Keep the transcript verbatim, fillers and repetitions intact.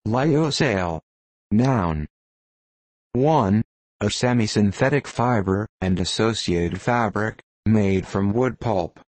Lyocell. Noun. one. A semi-synthetic fiber and associated fabric, made from wood pulp.